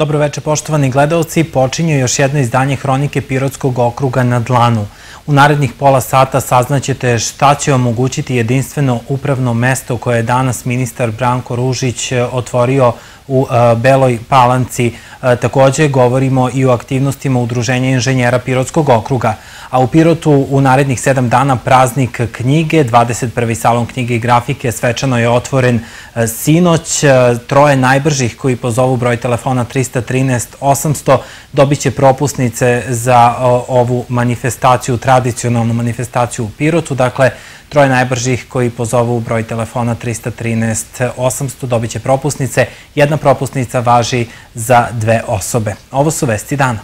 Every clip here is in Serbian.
Dobroveče, poštovani gledaoci. Počinje još jedno izdanje Hronike Pirotskog okruga na dlanu. U narednih pola sata saznaćete šta će omogućiti jedinstveno upravno mesto koje je danas ministar Branko Ružić otvorio u Beloj Palanci. Takođe govorimo i o aktivnostima Udruženja inženjera Pirotskog okruga. A u Pirotu u narednih 7 dana praznik knjige, 21. salon knjige i grafike svečano je otvoren sinoć. Troje najbržih koji pozovu broj telefona 313 800 dobit će propusnice za ovu manifestaciju, tradicionalnu manifestaciju u Pirotu. Dakle, troje najbržih koji pozovu broj telefona 313 800 dobit će propusnice. Jedna propusnica važi za 2 osobe. Ovo su vesti dana.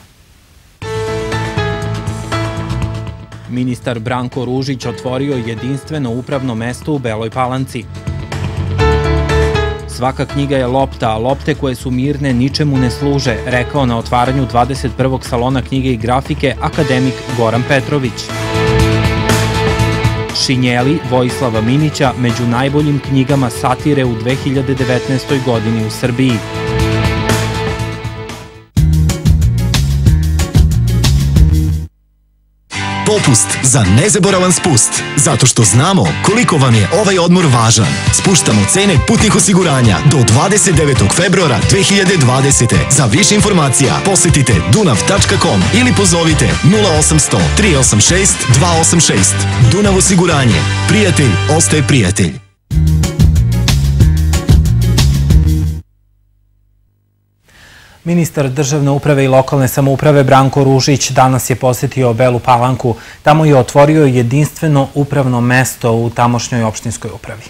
Ministar Branko Ružić otvorio jedinstveno upravno mesto u Beloj Palanci. Svaka knjiga je lopta, a lopte koje su mirne ničemu ne služe, rekao na otvaranju 21. salona knjige i grafike akademik Goran Petrović. Šinjeli Vojislava Minića među najboljim knjigama satire u 2019. godini u Srbiji. Popust za nezaboravan spust. Zato što znamo koliko vam je ovaj odmor važan. Spuštamo cene putnih osiguranja do 29. februara 2020. Za više informacija posetite dunav.com ili pozovite 0800 386 286. Dunav osiguranje. Prijatelj ostaje prijatelj. Ministar državne uprave i lokalne samouprave Branko Ružić danas je posetio Belu Palanku. Tamo je otvorio jedinstveno upravno mesto u tamošnjoj opštinskoj upravi.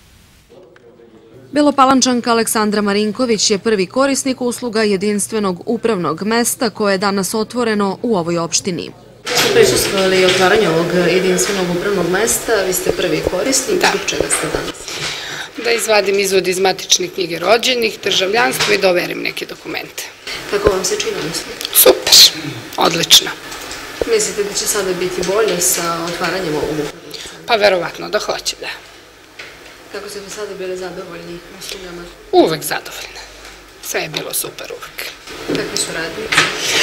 Belopalančanka Aleksandra Marinković je prvi korisnik usluga jedinstvenog upravnog mesta koje je danas otvoreno u ovoj opštini. Ste prisustvovali otvaranju ovog jedinstvenog upravnog mesta, vi ste prvi korisnik, zbog čega ste danas? Da izvadim izvod iz matične knjige rođenih, državljanstvo i da overim neke dokumente. Kako vam se čini usluga? Super, odlično. Mislite da će sada biti bolje sa otvaranjem ovog upravnog centra? Pa verovatno da hoće, da. Kako ste do sada bili zadovoljni uslugama? Uvek zadovoljna. Sve je bilo super uvek. Kakvi su radnici?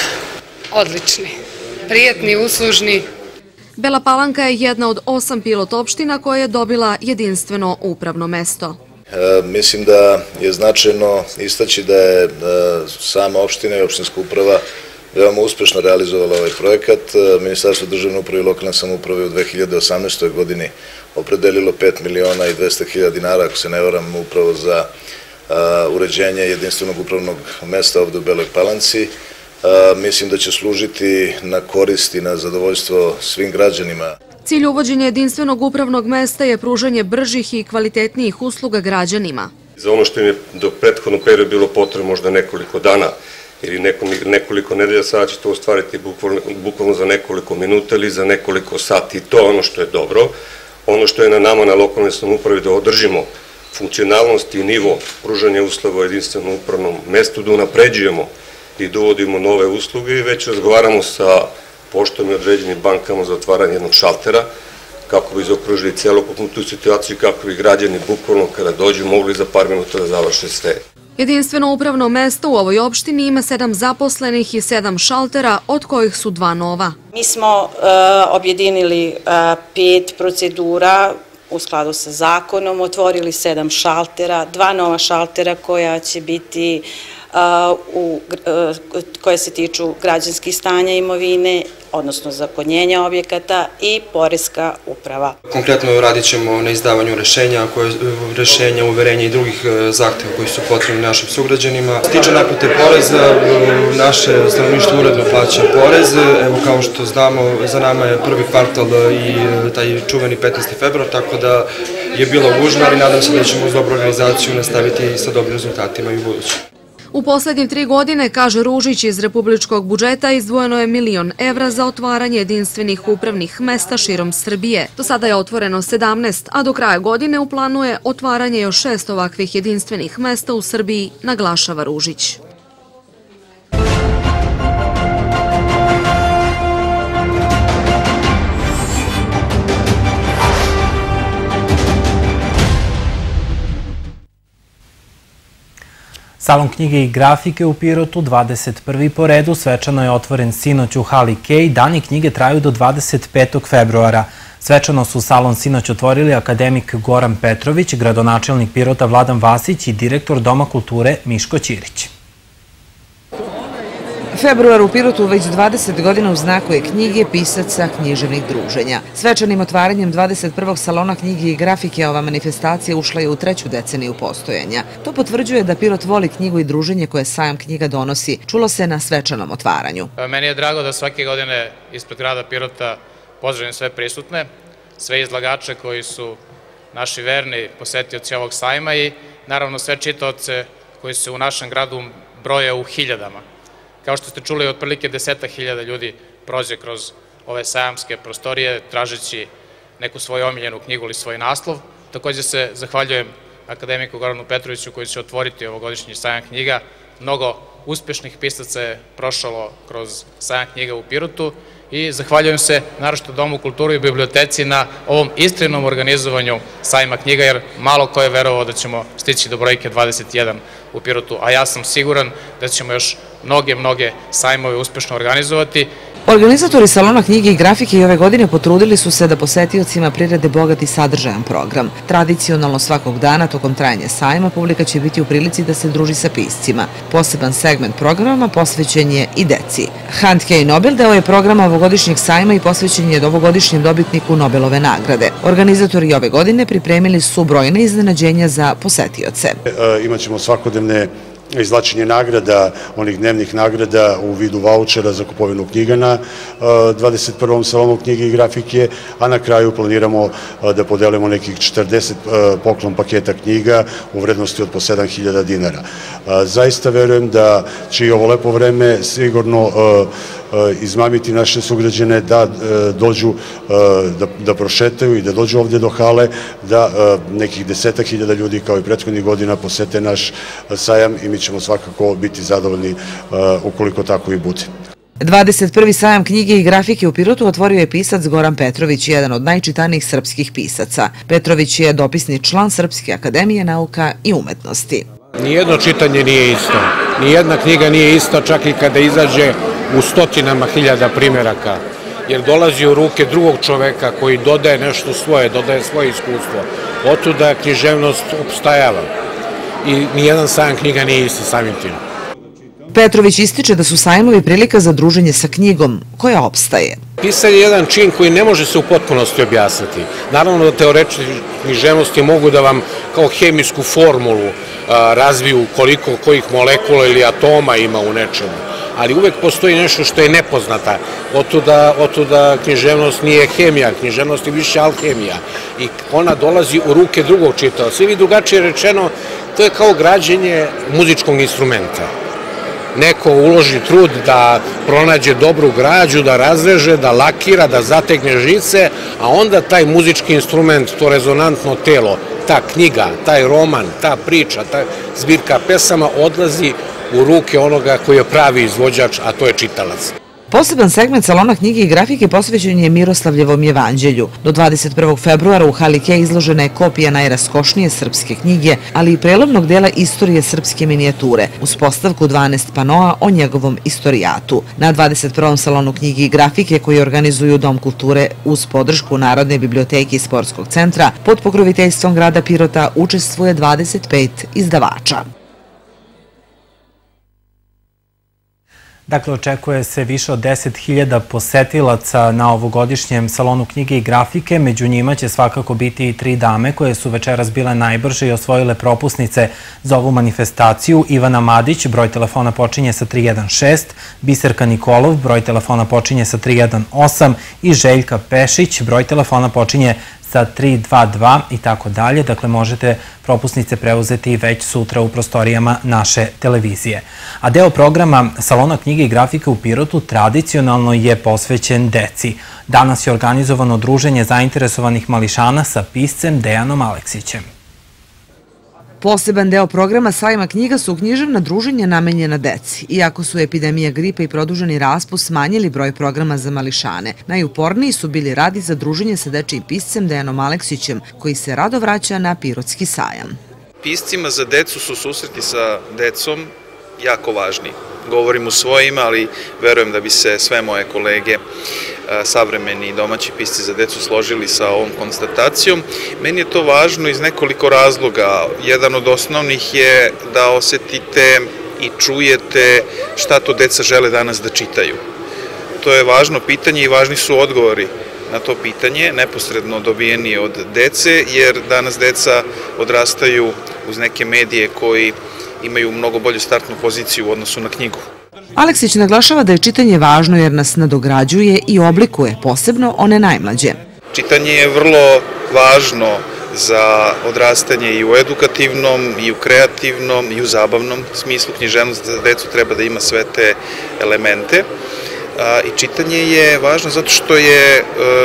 Odlični, prijatni, uslužni. Bela Palanka je jedna od 8 pilot opština koja je dobila jedinstveno upravno mesto. Mislim da je značajno istaći da je sama opština i opštinska uprava veoma uspešno realizovala ovaj projekat. Ministarstvo državne uprave i lokalne samouprave u 2018. godini opredelilo 5.200.000 dinara, ako se ne varam, upravo za uređenje jedinstvenog upravnog mesta ovde u Beloj Palanci. Mislim da će služiti na korist i na zadovoljstvo svim građanima. Cilj uvođenja jedinstvenog upravnog mesta je pružanje bržih i kvalitetnijih usluga građanima. Za ono što im je do prethodnog perioda bilo potrebno možda nekoliko dana ili nekoliko nedelja, sada će to ostvariti bukvalno za nekoliko minuta ili za nekoliko sati. To je ono što je dobro. Ono što je na nama, na lokalnoj samoupravi, da održimo funkcionalnost i nivo pružanja uslova u jedinstvenom upravnom mestu, da unapređujemo i dovodimo nove usluge i već razgovaramo sa poštom i određenim bankama za otvaranje jednog šaltera kako bi zaokružili celokupnu tu situaciju i kako bi građani bukvalno kada dođu mogli za par minuta da završe sve. Jedinstveno upravno mesto u ovoj opštini ima 7 zaposlenih i 7 šaltera, od kojih su 2 nova. Mi smo objedinili 5 procedura u skladu sa zakonom, otvorili 7 šaltera, 2 nova šaltera koja će biti koje se tiču građanskih stanja imovine, odnosno zakonjenja objekata i poreska uprava. Konkretno radit ćemo na izdavanju rešenja, uverenja i drugih zahteva koji su potrebni našim sugrađanima. Što se tiče naplate poreza, naše stanovništvo uredno plaća porez. Evo, kao što znamo, za nama je prvi kvartal i taj čuveni 15. februar, tako da je bilo gužva, ali nadam se da ćemo uz dobru organizaciju nastaviti sa dobrim rezultatima i u budući. U poslednjih 3 godine, kaže Ružić, iz republičkog budžeta izdvojeno je 1.000.000 evra za otvaranje jedinstvenih upravnih mesta širom Srbije. Do sada je otvoreno 17, a do kraja godine u planu je otvaranje još 6 ovakvih jedinstvenih mesta u Srbiji, naglašava Ružić. Salon knjige i grafike u Pirotu, 21. po redu, svečano je otvoren sinoć u hali Kej. Dani knjige traju do 25. februara. Svečano su salon sinoć otvorili akademik Goran Petrović, gradonačelnik Pirota Vladan Vasić i direktor Doma kulture Miško Ćirić. Februar u Pirotu već 20 godina u znaku je knjige, pisaca, književnih druženja. Svečanim otvaranjem 21. salona knjige i grafike ova manifestacija ušla je u 3. deceniju postojanja. To potvrđuje da Pirot voli knjigu i druženje koje sajam knjiga donosi. Čulo se na svečanom otvaranju. Meni je drago da svake godine ispred grada Pirota pozdravim sve prisutne, sve izlagače koji su naši verni posetioci ovog sajma i naravno sve čitaoce koji se u našem gradu broje u hiljadama. Kao što ste čuli, otprilike 10.000 ljudi prođe kroz ove sajamske prostorije tražeći neku svoju omiljenu knjigu ili svoj naslov. Također se zahvaljujem akademiku Goranu Petroviću koji će otvoriti ovogodišnji sajam knjiga. Mnogo uspješnih pisaca je prošlo kroz sajam knjiga u Pirotu i zahvaljujem se naročito Domu kulture i biblioteci na ovom iskrenom organizovanju sajma knjiga, jer malo ko je verovao da ćemo stići do brojke 21 u Pirotu, a ja sam siguran da ćemo još mnoge sajmove uspješno organizovati. Organizatori salona knjige i grafike i ove godine potrudili su se da posetiocima prirede bogat i sadržajan program. Tradicionalno svakog dana tokom trajanja sajma publika će biti u prilici da se druži sa piscima. Poseban segment programa posvećen je i deci. Handkej Nobel deo je programa ovogodišnjeg sajma i posvećen je ovogodišnjem dobitniku Nobelove nagrade. Organizatori ove godine pripremili su brojne iznenađenja za posetioce. Imaćemo svakodnevne izvlačenje nagrada, onih dnevnih nagrada u vidu vaučera za kupovinu knjiga na 21. salonu knjige i grafike, a na kraju planiramo da podelimo nekih 40 poklon paketa knjiga u vrednosti od po 7.000 dinara. Zaista verujem da će i ovo lepo vreme sigurno izmamiti naše sugrađane da dođu, da prošetaju i da dođu ovdje do hale, da nekih 10.000 ljudi kao i prethodnih godina posete naš sajam i mi ćemo svakako biti zadovoljni ukoliko tako i bude. 21. sajam knjige i grafike u Pirotu otvorio je pisac Goran Petrović, jedan od najčitanijih srpskih pisaca. Petrović je dopisni član Srpske akademije nauka i umetnosti. Nijedno čitanje nije isto, nijedna knjiga nije ista, čak i kada izađe u stotinama hiljada primjeraka, jer dolazi u ruke drugog čoveka koji dodaje nešto svoje, dodaje svoje iskustvo. Otuda književnost opstajava i nijedan sajam knjiga nije isti samim tim. Petrović ističe da su sajmovi prilika za druženje sa knjigom koja opstaje. Pisanje je jedan čin koji ne može se u potpunosti objasniti. Naravno da teoretične književnosti mogu da vam kao hemijsku formulu razviju koliko kojih molekula ili atoma ima u nečemu, ali uvek postoji nešto što je nepoznata. Otuda književnost nije hemija, književnost je više alhemija i ona dolazi u ruke drugog čitaoca. Ili drugačije rečeno, to je kao građenje muzičkog instrumenta. Neko uloži trud da pronađe dobru građu, da razreže, da lakira, da zategne žice, a onda taj muzički instrument, to rezonantno telo, ta knjiga, taj roman, ta priča, ta zbirka pesama odlazi u ruke onoga koji je pravi izvođač, a to je čitalac. Poseban segment salona knjige i grafike posvećen je Miroslavljevom jevanđelju. Do 21. februara u hali Kej izložena je kopija najraskošnije srpske knjige, ali i prelomnog dela istorije srpske minijature, uz postavku 12 panoa o njegovom istorijatu. Na 21. salonu knjige i grafike koji organizuju Dom kulture uz podršku Narodne biblioteke i sportskog centra, pod pokroviteljstvom grada Pirota učestvuje 25 izdavača. Dakle, očekuje se više od 10.000 posetilaca na ovogodišnjem salonu knjige i grafike. Među njima će svakako biti i 3 dame koje su večeras bile najbrže i osvojile propusnice za ovu manifestaciju. Ivana Madić, broj telefona počinje sa 316, Biserka Nikolov, broj telefona počinje sa 318 i Željka Pešić, broj telefona počinje sa 322 i tako dalje. Dakle, možete propusnice preuzeti već sutra u prostorijama naše televizije. A deo programa Salona knjige i grafike u Pirotu tradicionalno je posvećen deci. Danas je organizovano druženje zainteresovanih mališana sa piscem Dejanom Aleksićem. Poseban deo programa sajma knjiga su književna druženja namenjena deci. Iako su epidemija gripa i produženi raspust smanjili broj programa za mališane, najuporniji su bili radi za druženje sa dečijim piscem Dejanom Aleksićem, koji se rado vraća na Pirotski sajam. piscima za decu su susreti sa decom jako važni. Govorim u svoje ime, ali verujem da bi se sve moje kolege, savremeni domaći pisci za decu, složili sa ovom konstatacijom. Meni je to važno iz nekoliko razloga. Jedan od osnovnih je da osetite i čujete šta to deca žele danas da čitaju. To je važno pitanje i važni su odgovori na to pitanje, neposredno dobijeni od dece, jer danas deca odrastaju uz neke medije koji imaju mnogo bolju startnu poziciju u odnosu na knjigu. Aleksić naglašava da je čitanje važno jer nas nadograđuje i oblikuje, posebno one najmlađe. Čitanje je vrlo važno za odrastanje i u edukativnom, i u kreativnom, i u zabavnom smislu. Književnost za decu treba da ima sve te elemente. I čitanje je važno zato što je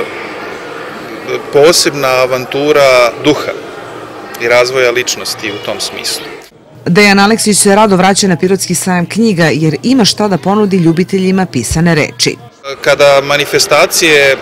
posebna avantura duha i razvoja ličnosti u tom smislu. Dejan Aleksić se rado vraća na Pirotski sajam knjiga jer ima šta da ponudi ljubiteljima pisane reči. Kada manifestacije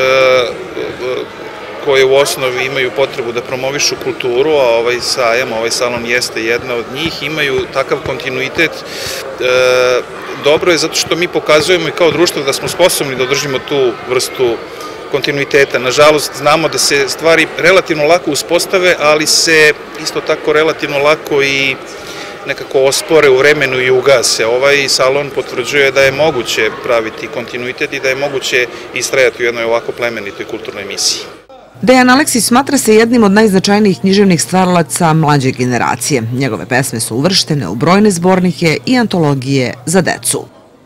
koje u osnovi imaju potrebu da promovišu kulturu, a ovaj sajam, ovaj salon jeste jedna od njih, imaju takav kontinuitet, dobro je zato što mi pokazujemo i kao društvo da smo sposobni da održimo tu vrstu kontinuiteta. Nažalost, znamo da se stvari relativno lako uspostave, ali se isto tako relativno lako i nekako ospore u vremenu i ugase. Ovaj salon potvrđuje da je moguće praviti kontinuitet i da je moguće istrajati u jednoj ovako plemenitoj kulturnoj misiji. Dejan Aleksić smatra se jednim od najznačajnijih književnih stvaralaca mlađe generacije. Njegove pesme su uvrštene u brojne zbornike i antologije za decu.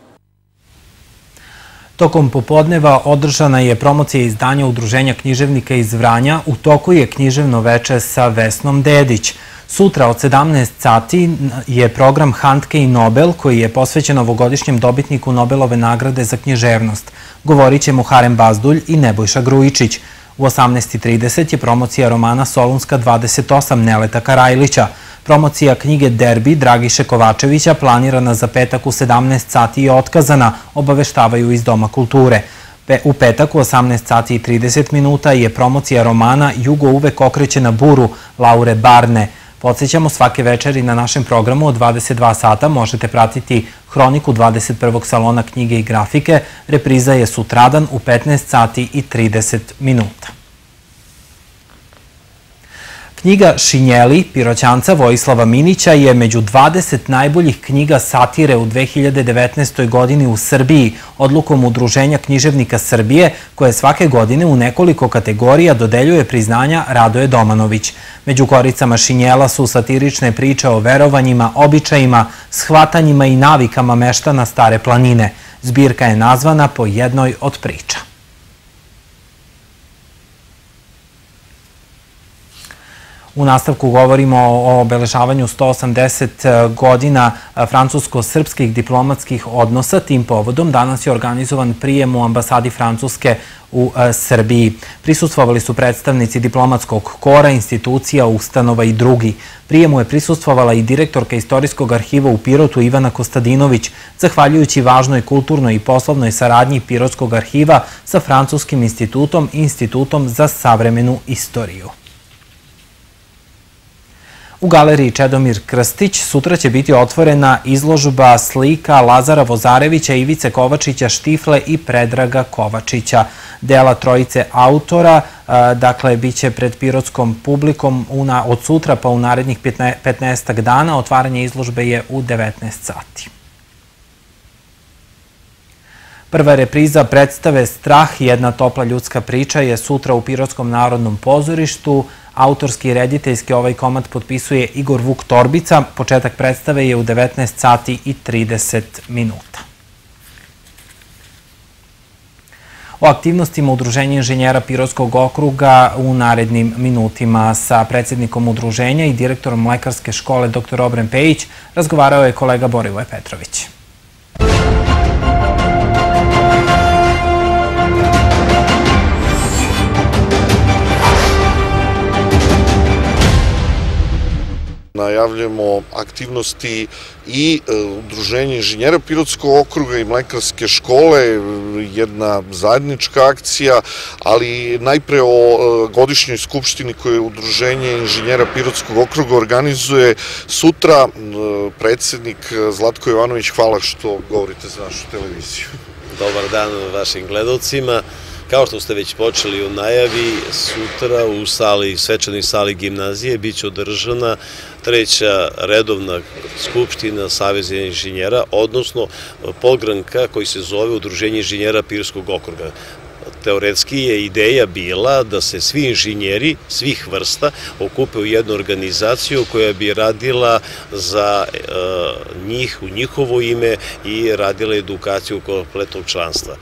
Tokom popodneva održana je promocija izdanja Udruženja književnika iz Vranja. U toku je književno veče sa Vesnom Dedić. Sutra od 17 sati je program Handke i Nobel, koji je posvećen ovogodišnjem dobitniku Nobelove nagrade za književnost. Govorit će Muharem Bazdulj i Nebojša Grujičić. U 18:30 je promocija romana Solunska 28 Neleta Karajlića. Promocija knjige Derbi Dragiše Kovačevića planirana za petak u 17 sati je otkazana, obaveštavaju iz Doma kulture. U petak u 18:30 minuta je promocija romana Jugo uvek okreće na buru Laure Barne. Podsjećamo, svake večeri na našem programu od 22 sata možete pratiti hroniku 21. salona knjige i grafike. Repriza je sutradan u 15:30 minuta. Knjiga Šinjeli Piroćanca Vojislava Minića je među 20 najboljih knjiga satire u 2019. godini u Srbiji, odlukom Udruženja književnika Srbije, koje svake godine u nekoliko kategorija dodeljuje priznanja Radoje Domanović. Među koricama Šinjela su satirične priče o verovanjima, običajima, shvatanjima i navikama meštana Stare planine. Zbirka je nazvana po jednoj od priča. U nastavku govorimo o obeležavanju 180 godina francusko-srpskih diplomatskih odnosa. Tim povodom danas je organizovan prijem u ambasadi Francuske u Srbiji. Prisustvovali su predstavnici diplomatskog kora, institucija, ustanova i drugi. Prijemu je prisustvovala i direktorka Istorijskog arhiva u Pirotu Ivana Kostadinović, zahvaljujući važnoj kulturnoj i poslovnoj saradnji Pirotskog arhiva sa Francuskim institutom i Institutom za savremenu istoriju. U galeriji Čedomir Krstić sutra će biti otvorena izložba slika Lazara Vozarevića, Ivice Kovačića Štifle i Predraga Kovačića. Dela trojice autora, dakle, bit će pred pirotskom publikom od sutra pa u narednih 15 dana. Otvaranje izložbe je u 19 sati. Prva repriza predstave Strah, jedna topla ljudska priča je sutra u Pirotskom narodnom pozorištu. Autorski i rediteljski ovaj komad potpisuje Igor Vuk Torbica. Početak predstave je u 19:30 minuta. O aktivnostima Udruženja inženjera Pirotskog okruga u narednim minutima sa predsjednikom udruženja i direktorom Mlekarske škole dr. Obren Pejić razgovarao je kolega Borivoje Petrović. Na najavljamo aktivnosti i Udruženje inženjera Pirotskog okruga i Mlekarske škole, jedna zajednička akcija, ali najpre o godišnjoj skupštini koju Udruženje inženjera Pirotskog okruga organizuje sutra. Predsednik Zlatko Jovanović, hvala što govorite za našu televiziju. Dobar dan vašim gledalcima. Kao što ste već počeli u najavi, sutra u svečanoj sali gimnazije biće održana treća redovna skupština Saveza inženjera, odnosno pogranka koji se zove Udruženje inženjera Pirotskog okruga. Teoretski je ideja bila da se svi inženjeri svih vrsta okupe u jednu organizaciju koja bi radila za njih, u njihovo ime i radila edukaciju kompletnog članstva.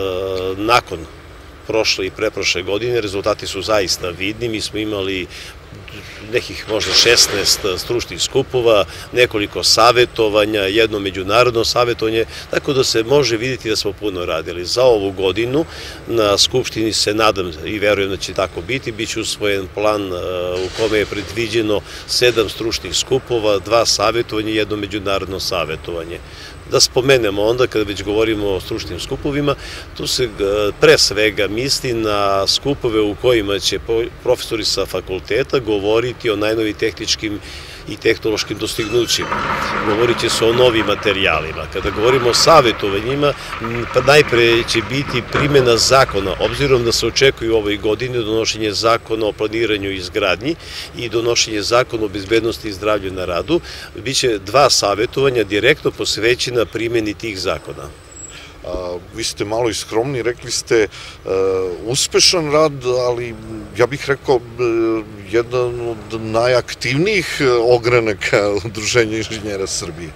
Nakon prošle i preprošle godine rezultati su zaista vidni. Mi smo imali nekih možda 16 stručnih skupova, nekoliko savjetovanja, jedno međunarodno savjetovanje, tako da se može vidjeti da smo puno radili. Za ovu godinu na skupštini se nadam i verujem da će tako biti, bit će usvojen plan u kome je predviđeno 7 stručnih skupova, 2 savjetovanja i jedno međunarodno savjetovanje. Da spomenemo onda, kada već govorimo o stručnim skupovima, tu se pre svega misli na skupove u kojima će profesori sa fakulteta govoriti o najnovijim tehničkim i tehnološkim dostignućima. Govorit će se o novim materijalima. Kada govorimo o savjetovanjima, najpre će biti primjena zakona, obzirom da se očekuje u ovoj godini donošenje zakona o planiranju i izgradnji i donošenje zakona o bezbednosti i zdravlju na radu. Biće 2 savjetovanja direktno posvećena primjeni tih zakona. Vi ste malo i skromni, rekli ste uspešan rad, ali ja bih rekao jedan od najaktivnijih ogranaka Udruženja inženjera Srbije.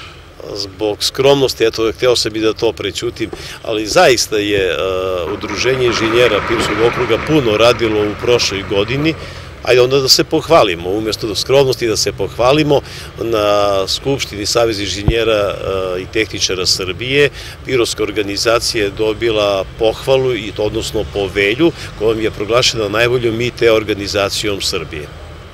Zbog skromnosti, eto, hteo sam i da to prećutim, ali zaista je Udruženje inženjera Pirotskog okruga puno radilo u prošloj godini. Ajde onda da se pohvalimo, umjesto da skromnosti da se pohvalimo, na Skupštini Saveza inženjera i tehničara Srbije Pirotska organizacija je dobila pohvalu, odnosno povelju, kojom je proglašena najboljom IT organizacijom Srbije.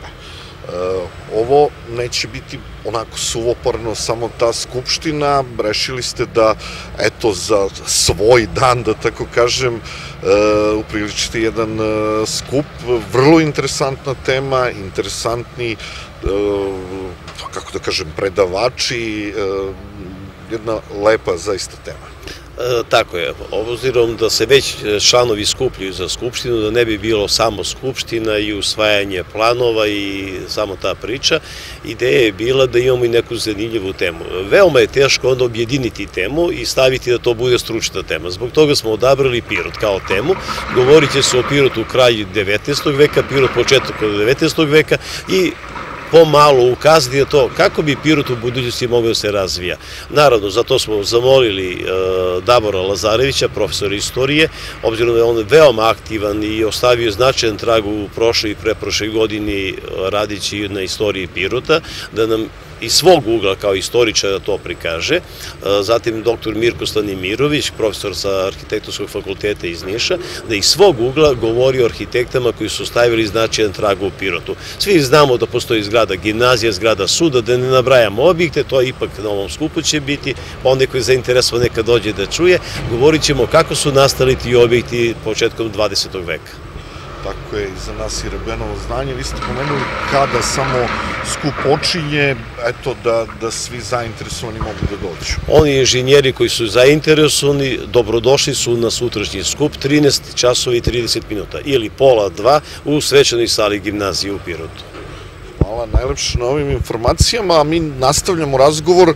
Ovo neće biti onako suvoparno samo ta skupština, rešili ste da, eto, za svoj dan, da tako kažem, upriličite jedan skup, vrlo interesantna tema, interesantni, kako da kažem, predavači, jedna lepa zaista tema. Tako je, obzirom da se već članovi skupljaju za skupštinu, da ne bi bilo samo skupština i usvajanje planova i samo ta priča, ideja je bila da imamo i neku zanimljivu temu. Veoma je teško onda objediniti temu i staviti da to bude stručna tema. Zbog toga smo odabrali Pirot kao temu. Govorit će se o Pirotu u kraju 19. veka, Pirot početak od 19. veka i pomalo ukazati na to kako bi Pirot u budućnosti mogao da se razvija. Naravno, zato smo zamolili Davora Lazarevića, profesora istorije, obzirom da je on veoma aktivan i ostavio značajan trag u prošloj i preprošloj godini radići na istoriji Pirota, da nam iz svog ugla kao istoričara to prikaže. Zatim dr. Mirko Stanimirović, profesor sa Arhitektonskog fakulteta iz Niša, da iz svog ugla govori o arhitektama koji su stavili značajan trag u Pirotu. Svi znamo da postoji zgrada gimnazija, zgrada suda, da ne nabrajamo objekte, to ipak na ovom skupu će biti, pa onda koji je zainteresovan neka dođe da čuje. Govorit ćemo kako su nastali ti objekti početkom 20. veka. Tako je, i za nas i Rebenovo znanje. Vi ste pomenuli kada samo skup počinje, eto da svi zainteresovani mogu da dođu. Oni inženjeri koji su zainteresovani dobrodošli su na sutrašnji skup 13 časova i 30 minuta ili pola 2 u svečanoj sali gimnazije u Pirotu. Hvala najlepše na ovim informacijama, a mi nastavljamo razgovor.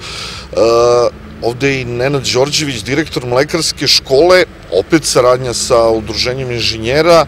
Ovde je i Nenad Đorđević, direktor Mlekarske škole, opet saradnja sa Udruženjem inženjera,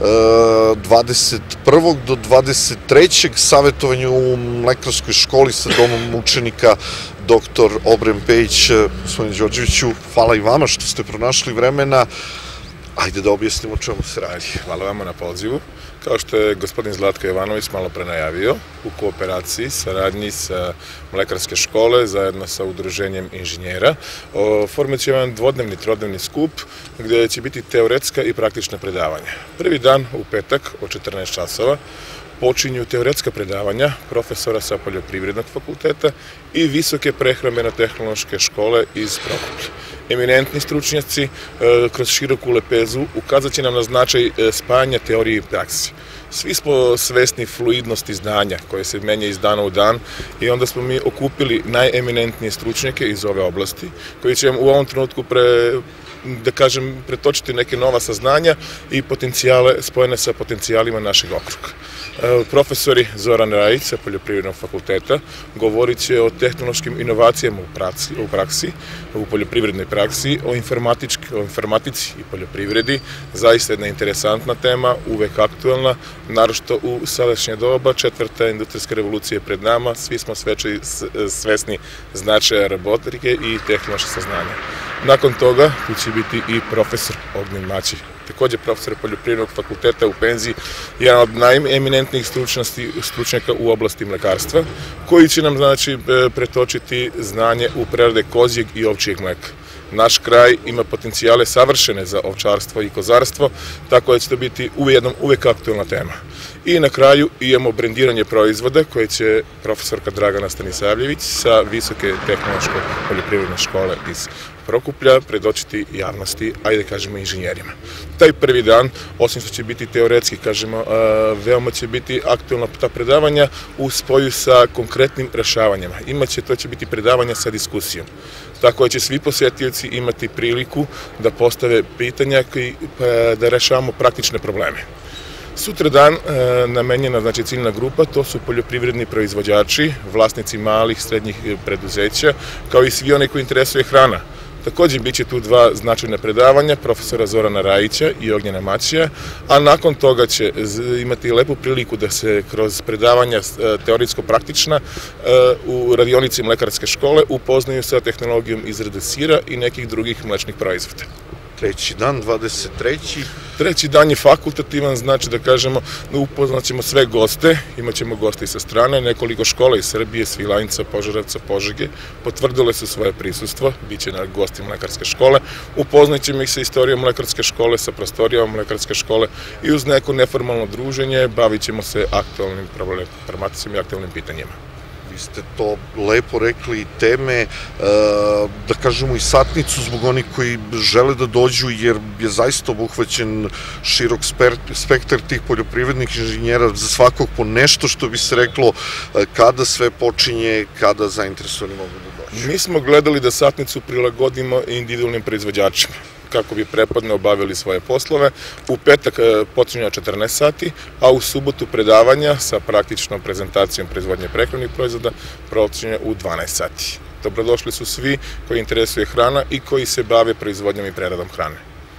21. do 23. savjetovanje u Mlekarskoj školi sa domom učenika dr. Obren Pejić. Gospodine Đorđeviću, hvala i vama što ste pronašli vremena. Ajde da objasnimo o čemu se radi. Hvala vama na pozivu. Kao što je gospodin Zlatko Jovanović malo pre najavio, u kooperaciji, saradnji sa Mlekarske škole, zajedno sa Udruženjem inženjera, formirat će jedan dvodnevni, trodnevni skup, gde će biti teoretska i praktična predavanja. Prvi dan u petak od 14 časova, počinju teoretska predavanja profesora sa Poljoprivrednog fakulteta i Visoke prehrambeno-tehnološke škole iz Prokuplja. Eminentni stručnjaci kroz široku lepezu ukazat će nam na značaj spajanja teorije i praksi. Svi smo svesni fluidnosti znanja koje se menja iz dana u dan i onda smo mi okupili najeminentnije stručnjake iz ove oblasti koji će u ovom trenutku pretočiti neke nova saznanja i potencijale spojene sa potencijalima našeg okruga. Profesori Zoran Rajić sa Poljoprivrednog fakulteta govorit će o tehnološkim inovacijama u praksi, u poljoprivrednoj praksi, o informatici i poljoprivredi. Zaista jedna interesantna tema, uvek aktuelna, naročito u sadašnje doba, 4. industrijska revolucija je pred nama, svi smo svesni značaja robotike i tehnoloških saznanja. Nakon toga tu će biti i profesor Ognjen Maćij, također profesor Poljoprivrednog fakulteta u penziji, jedan od najeminentnijih stručnjaka u oblasti mlekarstva, koji će nam pretočiti znanje u prerade kozjeg i ovčijeg mleka. Naš kraj ima potencijale savršene za ovčarstvo i kozarstvo, tako da će to biti uvek aktuelna tema. I na kraju imamo brendiranje proizvoda koje će profesorka Dragana Stanisavljević sa Visoke tehnološke poljoprivredne škole iz Prokuplja predočiti javnosti, ajde kažemo inženjerima. Taj prvi dan, osim što će biti teoretski, veoma će biti aktuelna ta predavanja u spoju sa konkretnim rešavanjima. To će biti predavanja sa diskusijom. Tako da će svi posetioci imati priliku da postave pitanja i da rešavamo praktične probleme. Sutra dan namenjena ciljna grupa, to su poljoprivredni proizvođači, vlasnici malih, srednjih preduzeća, kao i svi oni koji interesuje hrana. Također bit će tu dva značajna predavanja, profesora Zorana Rajića i Ognjena Maćija, a nakon toga će imati lepu priliku da se kroz predavanja teorijsko-praktična u radionici Mlekarske škole upoznaju sa tehnologijom izrade sira i nekih drugih mlečnih proizvoda. Treći dan, 23. Treći dan je fakultativan, znači da kažemo da upoznaćemo sve goste, imat ćemo goste i sa strane, nekoliko škola iz Srbije, Svilajnca, Požarevca, Požege, potvrdile su svoje prisustvo, bit će na gosti Mlekarske škole, upoznaćemo ih sa istorijom Mlekarske škole, sa prostorijom Mlekarske škole i uz neko neformalno druženje bavit ćemo se aktualnim problematicama i aktualnim pitanjima. Vi ste to lepo rekli, teme, da kažemo i satnicu zbog onih koji žele da dođu, jer je zaista obuhvaćen širok spektar tih poljoprivrednih inženjera, za svakog po nešto, što bi se reklo, kada sve počinje, kada zainteresovani mogu da dođu. Mi smo gledali da satnicu prilagodimo individualnim proizvođačima, kako bi prepodne obavili svoje poslove. U petak počinje 14 sati, a u subotu predavanja sa praktičnom prezentacijom proizvodnje prehrambenih proizvoda počinje u 12 sati. Dobrodošli su svi koji interesuje hrana i koji se bave proizvodnjom i preradom hrane.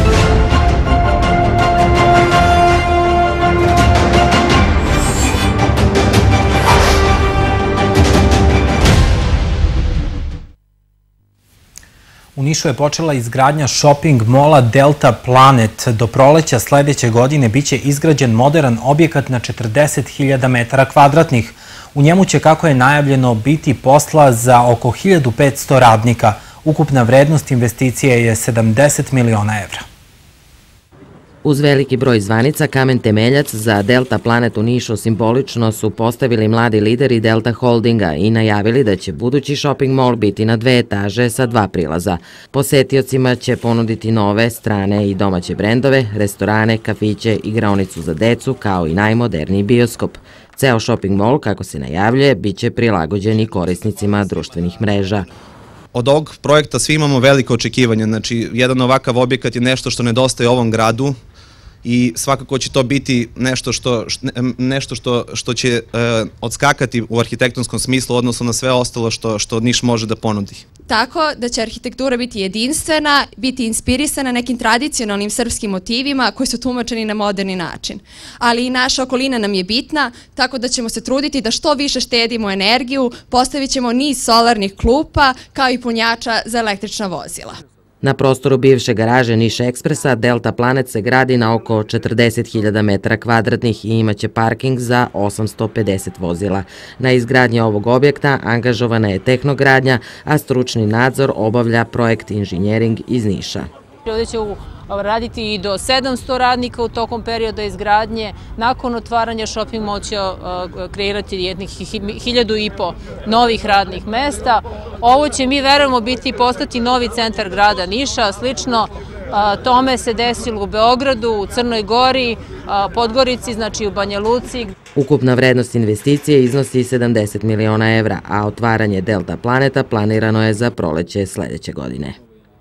U Nišu je počela izgradnja shopping mola Delta Planet. Do proleća sledeće godine biće izgrađen modern objekat na 40.000 metara kvadratnih. U njemu će, kako je najavljeno, biti posla za oko 1500 radnika. Ukupna vrednost investicije je 70 miliona evra. Uz veliki broj zvanica, kamen temeljac za Delta Planet u Nišu simbolično su postavili mladi lideri Delta Holdinga i najavili da će budući shopping mall biti na 2 etaže sa 2 prilaza. Posetiocima će ponuditi nove, strane i domaće brendove, restorane, kafiće, igraonicu za decu, kao i najmoderniji bioskop. Ceo shopping mall, kako se najavljuje, bit će prilagođen i korisnicima društvenih mreža. Od ovog projekta svi imamo velike očekivanja, znači jedan ovakav objekat je nešto što nedostaje ovom gradu i svakako će to biti nešto što će odskakati u arhitektonskom smislu odnosno na sve ostalo što Niš može da ponudi. Tako da će arhitektura biti jedinstvena, biti inspirisana nekim tradicionalnim srpskim motivima koji su tumačeni na moderni način. Ali i naša okolina nam je bitna, tako da ćemo se truditi da što više štedimo energiju, postavit ćemo niz solarnih klupa kao i punjača za električna vozila. Na prostoru bivše garaže Niš Ekspresa Delta Planet se gradi na oko 40.000 metara kvadratnih i imaće parking za 850 vozila. Na izgradnji ovog objekta angažovana je Tehnogradnja, a stručni nadzor obavlja projekt inženjering iz Niša. Ovdje će u raditi i do 700 radnika u tokom perioda izgradnje. Nakon otvaranja shopping mall će kreirati jednih 1500 novih radnih mesta. Ovo će, mi verujemo, biti i postati novi centar grada Niša, slično tome se desilo u Beogradu, u Crnoj Gori, Podgorici, znači u Banja Luci. Ukupna vrednost investicije iznosi 70 miliona evra, a otvaranje Delta Planeta planirano je za proleće sledeće godine.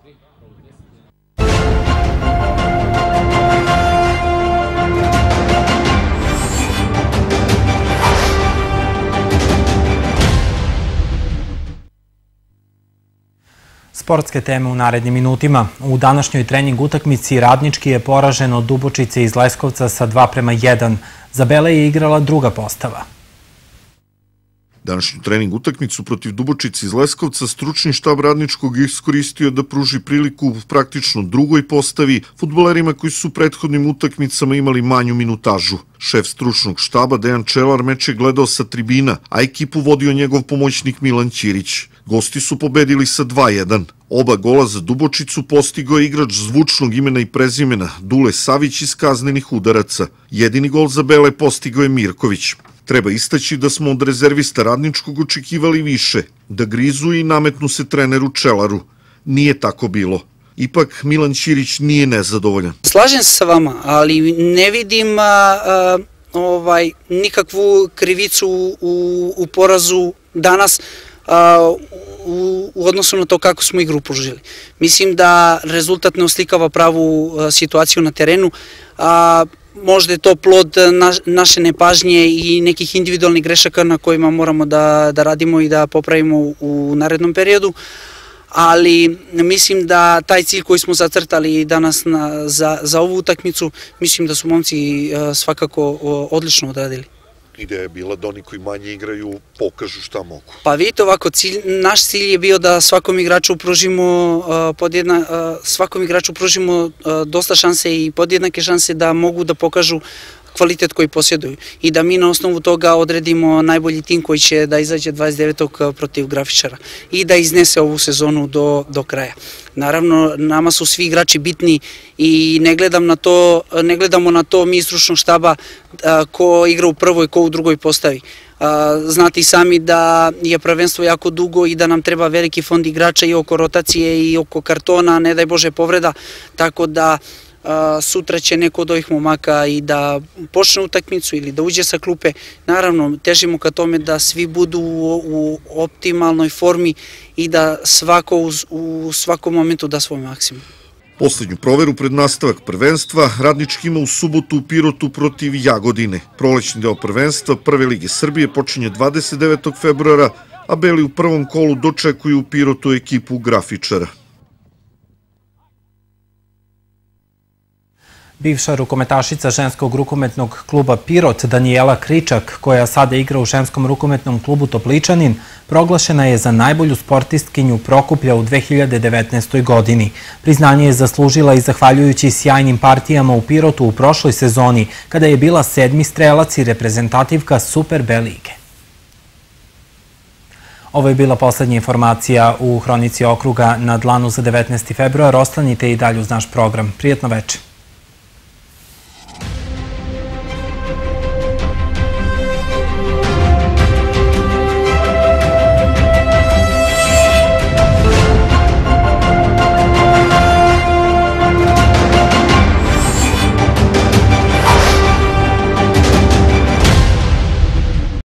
Sportske teme u narednim minutima. U današnjoj trening utakmici Radnički je poražen od Dubočice iz Leskovca sa 2:1. Za Bele je igrala druga postava. Današnju trening utakmicu protiv Dubočice iz Leskovca stručni štab Radničkog iskoristio da pruži priliku u praktično drugoj postavi fudbalerima koji su u prethodnim utakmicama imali manju minutažu. Šef stručnog štaba Dejan Čelar meč je gledao sa tribina, a ekipu vodio njegov pomoćnik Milan Ćirić. Gosti su pobedili sa 2:1. Oba gola za Dubočicu postigao je igrač zvučnog imena i prezimena Dule Savić iz kaznenih udaraca. Jedini gol za Bele postigao je Mirković. Treba istaći da smo od rezervista Radničkog očekivali više, da grizu i nametnu se treneru Čelaru. Nije tako bilo. Ipak Milan Ćirić nije nezadovoljan. Slažem se sa vama, ali ne vidim nikakvu krivicu u porazu danas u odnosu na to kako smo igru pružili. Mislim da rezultat ne oslikava pravu situaciju na terenu, možda je to plod naše nepažnje i nekih individualnih grešaka na kojima moramo da radimo i da popravimo u narednom periodu, ali mislim da taj cilj koji smo zacrtali danas za ovu utakmicu, mislim da su momci svakako odlično odradili. Ideja je bila da oni koji manje igraju pokažu šta mogu. Pa vidite ovako, naš cilj je bio da svakom igraču pružimo dosta šanse i podjednake šanse da mogu da pokažu kvalitet koji posjeduju i da mi na osnovu toga odredimo najbolji tim koji će da izađe 29. protiv Grafičara i da iznese ovu sezonu do kraja. Naravno, nama su svi igrači bitni i ne gledamo na to mi iz stručnog štaba ko igra u prvoj, ko u drugoj postavi. Znate i sami da je prvenstvo jako dugo i da nam treba veliki fond igrača i oko rotacije i oko kartona, ne daj Bože povreda, tako da sutra će neko od ovih momaka i da počne utakmicu ili da uđe sa klupe. Naravno, težimo ka tome da svi budu u optimalnoj formi i da svako u svakom momentu da svoj maksimum. Poslednju proveru pred nastavak prvenstva Radnički ima u subotu u Pirotu protiv Jagodine. Prolećni deo prvenstva Prve lige Srbije počinje 29. februara, a Beli u prvom kolu dočekuju u Pirotu ekipu Grafičara. Bivša rukometašica ženskog rukometnog kluba Pirot, Danijela Kričak, koja sada igra u ženskom rukometnom klubu Topličanin, proglašena je za najbolju sportistkinju Prokuplja u 2019. godini. Priznanje je zaslužila i zahvaljujući sjajnim partijama u Pirotu u prošloj sezoni, kada je bila 7. strelac i reprezentativka Super B lige. Ovo je bila poslednja informacija u Hronici okruga na dlanu za 19. februar. Ostanite i dalje uz naš program. Prijatno večer.